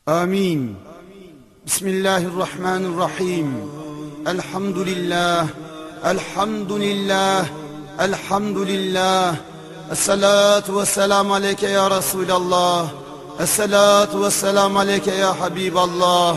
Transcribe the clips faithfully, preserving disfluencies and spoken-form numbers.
آمين. بسم الله الرحمن الرحيم. الحمد لله الحمد لله الحمد لله. الصلاة والسلام عليك يا رسول الله. الصلاة والسلام عليك يا حبيب الله.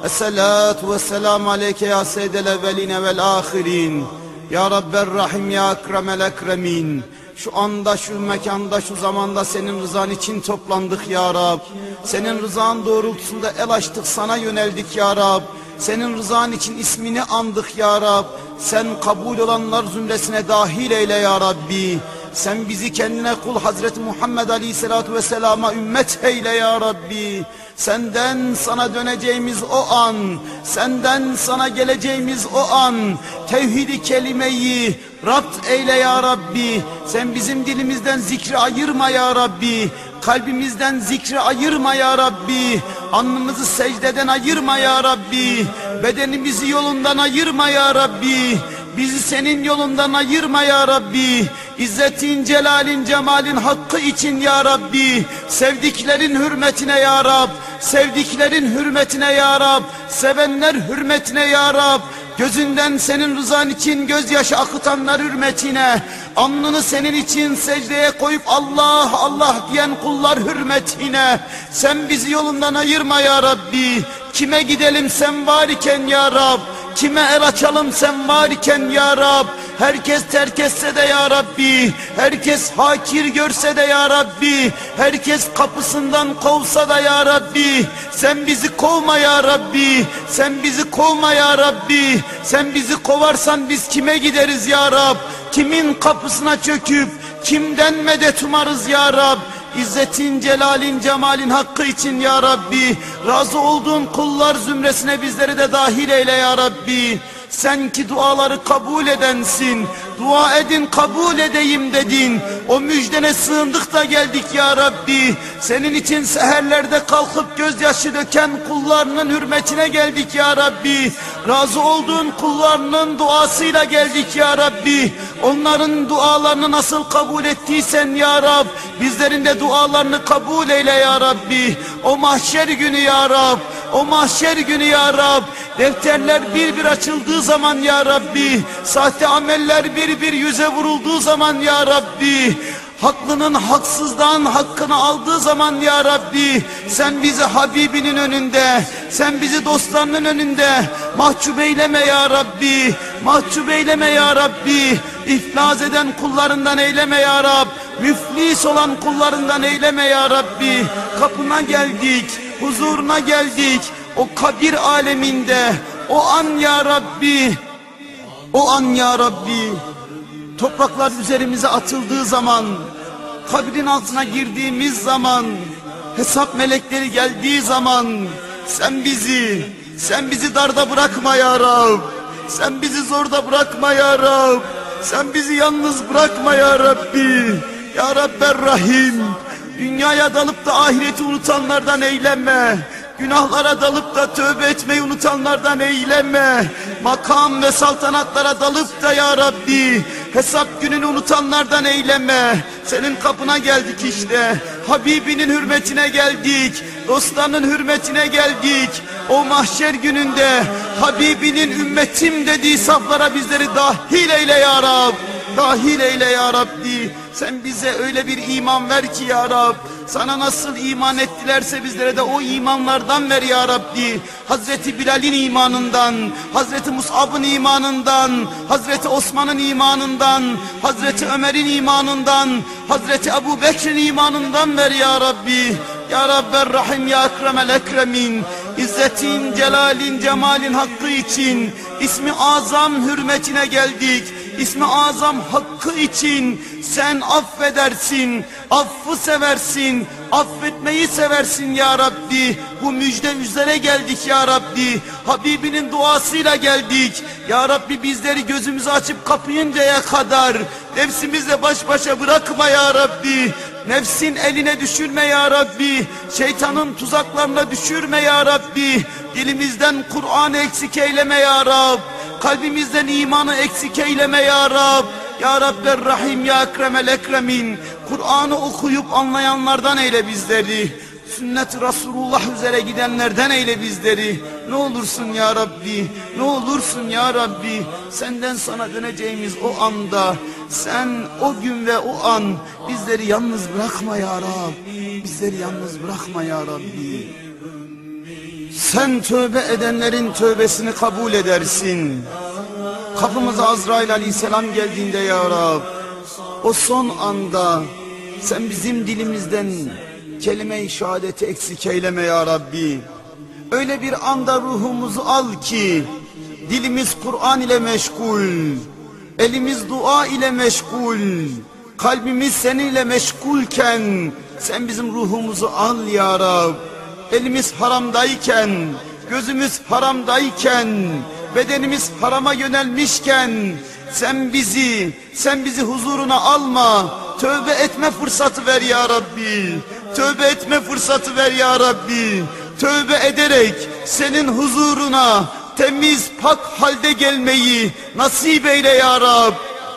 الصلاة والسلام عليك يا سيد الأولين والآخرين. Ya Rabber Rahim, Ya Ekremel Ekremin. Şu anda, şu mekanda, şu zamanda senin rızan için toplandık ya Rab. Senin rızan doğrultusunda el açtık, sana yöneldik ya Rab. Senin rızan için ismini andık ya Rab. Sen kabul olanlar zümresine dahil eyle ya Rabbi. Sen bizi kendine kul Hazreti Muhammed Aleyhisselatü Vesselam'a ümmet eyle ya Rabbi. Senden sana döneceğimiz o an, senden sana geleceğimiz o an, tevhid-i kelimeyi rapt eyle ya Rabbi. Sen bizim dilimizden zikri ayırma ya Rabbi. Kalbimizden zikri ayırma ya Rabbi. Alnımızı secdeden ayırma ya Rabbi. Bedenimizi yolundan ayırma ya Rabbi. Bizi senin yolundan ayırma ya Rabbi. İzzetin, celalin, cemalin hakkı için ya Rabbi. Sevdiklerin hürmetine ya Rab. Sevdiklerin hürmetine ya Rab. Sevenler hürmetine ya Rab. Gözünden senin rızan için gözyaşı akıtanlar hürmetine, alnını senin için secdeye koyup Allah Allah diyen kullar hürmetine, sen bizi yolundan ayırma ya Rabbi. Kime gidelim sen var iken ya Rab, kime el açalım sen var iken ya Rab. Herkes terk etse de ya Rabbi, herkes hakir görse de ya Rabbi, herkes kapısından kovsa da ya Rabbi, sen bizi kovma ya Rabbi, sen bizi kovma ya Rabbi. Sen bizi kovarsan biz kime gideriz ya Rab? Kimin kapısına çöküp kimden medet umarız ya Rab? İzzetin, celalin, cemalin hakkı için ya Rabbi, razı olduğun kullar zümresine bizleri de dahil eyle ya Rabbi. Sen ki duaları kabul edensin, dua edin kabul edeyim dedin. O müjdene sığındık da geldik ya Rabbi. Senin için seherlerde kalkıp gözyaşı döken kullarının hürmetine geldik ya Rabbi. Razı olduğun kullarının duasıyla geldik ya Rabbi. Onların dualarını nasıl kabul ettiysen ya Rab, bizlerin de dualarını kabul eyle ya Rabbi. O mahşer günü ya Rab, o mahşer günü ya Rab, defterler bir bir açıldığı zaman ya Rabbi, sahte ameller bir bir yüze vurulduğu zaman ya Rabbi, haklının haksızdan hakkını aldığı zaman ya Rabbi, sen bizi Habibinin önünde, sen bizi dostlarının önünde mahcup eyleme ya Rabbi, mahcup eyleme ya Rabbi. İflas eden kullarından eyleme ya Rab, müflis olan kullarından eyleme ya Rabbi. Kapına geldik, huzuruna geldik, o kabir aleminde, o an ya Rabbi, o an ya Rabbi, topraklar üzerimize atıldığı zaman, kabrin altına girdiğimiz zaman, hesap melekleri geldiği zaman, sen bizi, sen bizi darda bırakma ya Rab, sen bizi zorda bırakma ya Rab, sen bizi yalnız bırakma ya Rabbi. Ya Rabber Rahim, dünyaya dalıp da ahireti unutanlardan eyleme. Günahlara dalıp da tövbe etmeyi unutanlardan eyleme. Makam ve saltanatlara dalıp da ya Rabbi hesap gününü unutanlardan eyleme. Senin kapına geldik işte, Habibinin hürmetine geldik, dostlarının hürmetine geldik. O mahşer gününde Habibinin ümmetim dediği saflara bizleri dahil eyle ya Rab, dahil eyle ya Rabbi. Sen bize öyle bir iman ver ki ya Rab, sana nasıl iman ettilerse bizlere de o imanlardan ver ya Rabbi. Hazreti Bilal'in imanından, Hazreti Mus'ab'ın imanından, Hazreti Osman'ın imanından, Hazreti Ömer'in imanından, Hazreti Ebu Bekir'in imanından ver ya Rabbi. Ya Rabber Rahim, Ya Ekremel Ekremin, İzzetin, celalin, cemalin hakkı için, ismi azam hürmetine geldik. İsmi azam hakkı için sen affedersin, affı seversin, affetmeyi seversin ya Rabbi. Bu müjde üzere geldik ya Rabbi, Habibinin duasıyla geldik. Ya Rabbi bizleri gözümüzü açıp kapayıncaya kadar nefsimizle baş başa bırakma ya Rabbi. Nefsin eline düşürme ya Rabbi, şeytanın tuzaklarına düşürme ya Rabbi. Dilimizden Kur'an'ı eksik eyleme ya Rab, kalbimizden imanı eksik eyleme ya Rab. Ya Rabber Rahim, Ya Ekremel Ekremin, Kur'an'ı okuyup anlayanlardan eyle bizleri. sünnet Resulullah üzere gidenlerden eyle bizleri. Ne olursun ya Rabbi, ne olursun ya Rabbi, senden sana döneceğimiz o anda, sen o gün ve o an bizleri yalnız bırakma ya Rabbi, bizleri yalnız bırakma ya Rabbi. Sen tövbe edenlerin tövbesini kabul edersin. Kapımıza Azrail aleyhisselam geldiğinde ya Rab, o son anda sen bizim dilimizden kelime-i şehadeti eksik eyleme ya Rabbi. Öyle bir anda ruhumuzu al ki dilimiz Kur'an ile meşgul, elimiz dua ile meşgul, kalbimiz seninle meşgulken sen bizim ruhumuzu al ya Rab. Elimiz haramdayken, gözümüz haramdayken, bedenimiz harama yönelmişken sen bizi, sen bizi huzuruna alma. Tövbe etme fırsatı ver ya Rabbi. Tövbe etme fırsatı ver ya Rabbi. Tövbe ederek senin huzuruna temiz, pak halde gelmeyi nasip eyle ya Rab.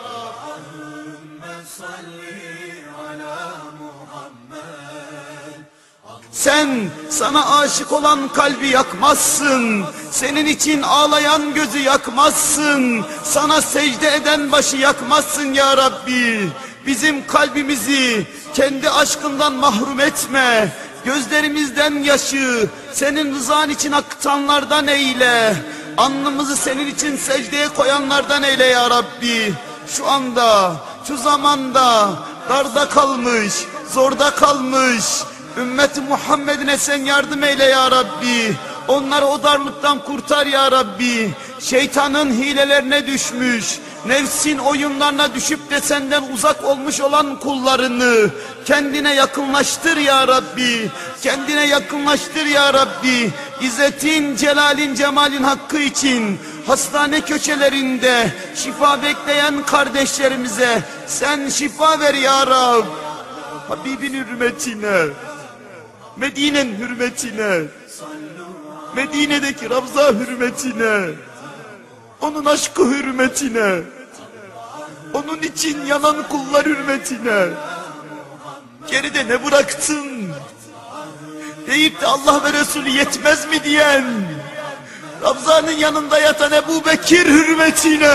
Sen sana aşık olan kalbi yakmazsın. Senin için ağlayan gözü yakmazsın. Sana secde eden başı yakmazsın ya Rabbi. Bizim kalbimizi kendi aşkından mahrum etme. Gözlerimizden yaşı senin rızan için akıtanlardan eyle. Alnımızı senin için secdeye koyanlardan eyle ya Rabbi. Şu anda, şu zamanda darda kalmış, zorda kalmış ümmeti Muhammed'ine sen yardım eyle ya Rabbi. Onları o darlıktan kurtar ya Rabbi. Şeytanın hilelerine düşmüş, nefsin oyunlarına düşüp de senden uzak olmuş olan kullarını kendine yakınlaştır ya Rabbi. Kendine yakınlaştır ya Rabbi. İzzetin, celalin, cemalin hakkı için hastane köşelerinde şifa bekleyen kardeşlerimize sen şifa ver ya Rab. Habibin hürmetine, Medine'nin hürmetine, Medine'deki Ravza hürmetine, onun aşkı hürmetine, onun için yanan kullar hürmetine, geride ne bıraktın deyip de Allah ve Resulü yetmez mi diyen Ravza'nın yanında yatan Ebu Bekir hürmetine,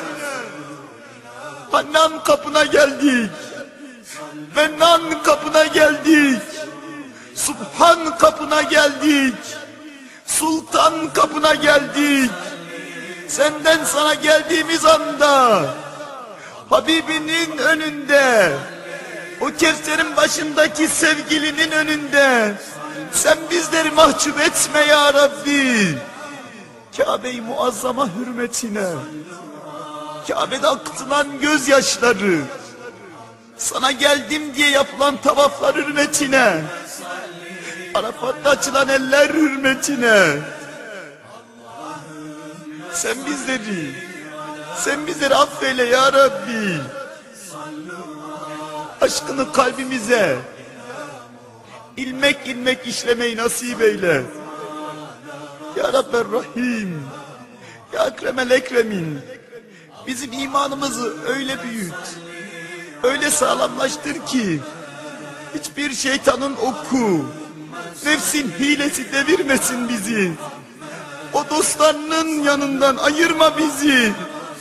Hannan kapına geldik, Mennan kapına geldik, Subhan kapına geldik, Sultan kapına geldik. Senden sana geldiğimiz anda Habibinin önünde, o Kevser'in başındaki sevgilinin önünde sen bizleri mahcup etme ya Rabbi. Kabe-i Muazzama hürmetine, Kabe'de akıtılan gözyaşları, sana geldim diye yapılan tavaflar hürmetine, Arafat'ta açılan eller hürmetine sen bizleri, sen bizleri affeyle ya Rabbi. Aşkını kalbimize ilmek ilmek işlemeyi nasip eyle. Ya Rabber Rahim, Ya Ekremel Ekremin, bizim imanımızı öyle büyüt, öyle sağlamlaştır ki hiçbir şeytanın oku, nefsin hilesi devirmesin bizi. O dostlarının yanından ayırma bizi.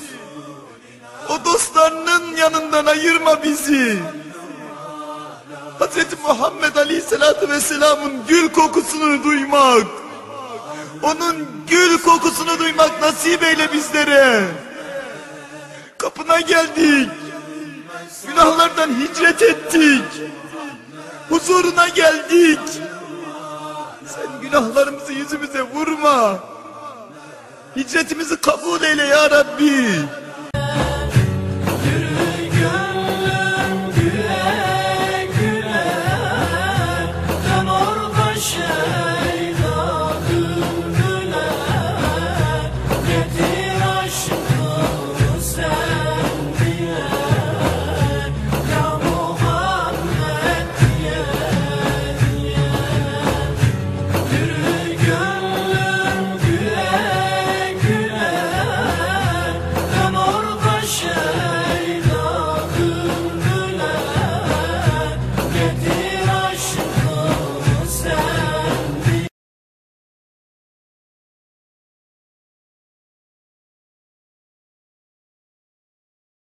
O dostlarının yanından ayırma bizi. Hazreti Muhammed Aleyhisselatü Vesselam'ın gül kokusunu duymak, onun gül kokusunu duymak nasip eyle bizlere. Kapına geldik, günahlardan hicret ettik, huzuruna geldik. Sen günahlarımızı yüzümüze vurma. Hicretimizi kabul eyle ya Rabbi.